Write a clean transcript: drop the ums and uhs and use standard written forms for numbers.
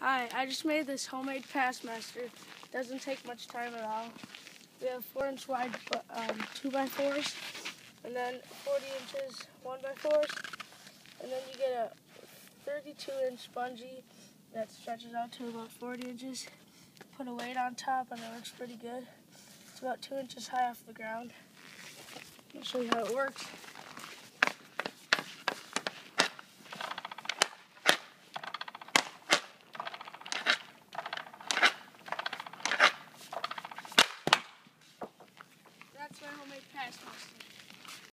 Hi, I just made this homemade Passmaster. Doesn't take much time at all. We have 4-inch wide 2x4s, and then 40 inches 1x4s, and then you get a 32-inch bungee that stretches out to about 40 inches. Put a weight on top, and it works pretty good. It's about 2 inches high off the ground. I'll show you how it works.